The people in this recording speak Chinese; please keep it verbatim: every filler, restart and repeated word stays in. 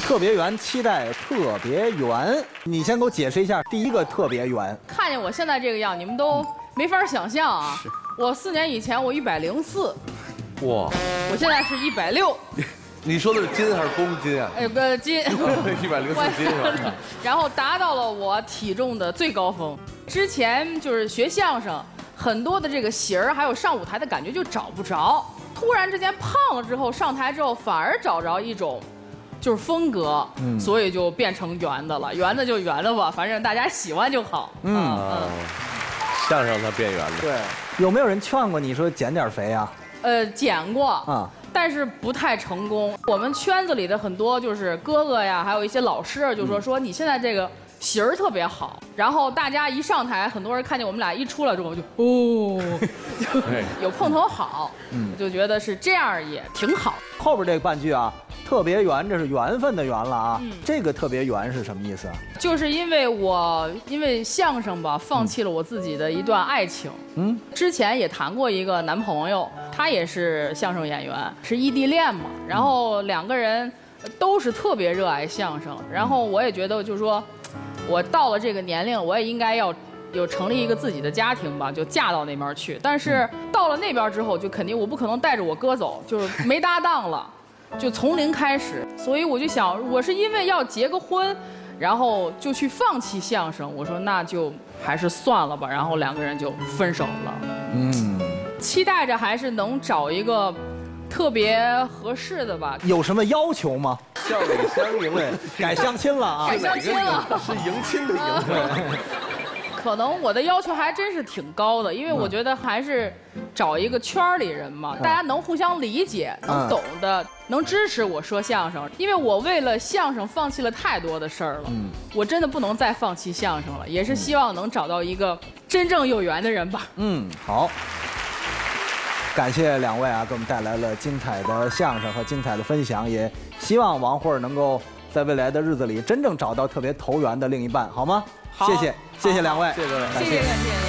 特别圆，期待特别圆。你先给我解释一下第一个特别圆。 看见我现在这个样，你们都没法想象啊！我四年以前我一百零四， 哇， 我现在是一百六。 你说的是斤还是公斤啊？ 哎，个斤， 一百零四斤是吧？ 然后达到了我体重的最高峰。之前就是学相声，很多的这个型儿，还有上舞台的感觉就找不着。突然之间胖了之后，上台之后反而找着一种。就是风格，嗯，所以就变成圆的了，圆的就圆的吧，反正大家喜欢就好。嗯嗯，相声它变圆了。 对，有没有人劝过你说减点肥啊？ 呃，减过啊，但是不太成功。我们圈子里的很多就是哥哥呀，还有一些老师就说说你现在这个型儿特别好，然后大家一上台，很多人看见我们俩一出来之后就哦，就有碰头好，嗯，就觉得是这样也挺好。 后边这个半句啊。特别圆，这是缘分的缘了啊！嗯、这个特别圆是什么意思啊？ 就是因为我因为相声吧，放弃了我自己的一段爱情。嗯，之前也谈过一个男朋友，他也是相声演员，是异地恋嘛。然后两个人都是特别热爱相声，然后我也觉得就是说，我到了这个年龄，我也应该要有成立一个自己的家庭吧，就嫁到那边去。但是到了那边之后，就肯定我不可能带着我哥走，就是没搭档了。就从零开始，所以我就想，我是因为要结个婚，然后就去放弃相声。我说那就还是算了吧，然后两个人就分手了。嗯，期待着还是能找一个特别合适的吧。 有什么要求吗？ 笑里相迎，对， 改相亲了啊！ 改相亲了， 是迎亲的迎。 可能我的要求还真是挺高的，因为我觉得还是找一个圈里人嘛，大家能互相理解，能懂的，能支持我说相声。因为我为了相声放弃了太多的事儿了，我真的不能再放弃相声了，也是希望能找到一个真正有缘的人吧。 嗯，好，感谢两位啊，给我们带来了精彩的相声和精彩的分享，也希望王慧能够在未来的日子里真正找到特别投缘的另一半，好吗？谢谢，谢谢两位， 谢谢各位， 谢谢感谢。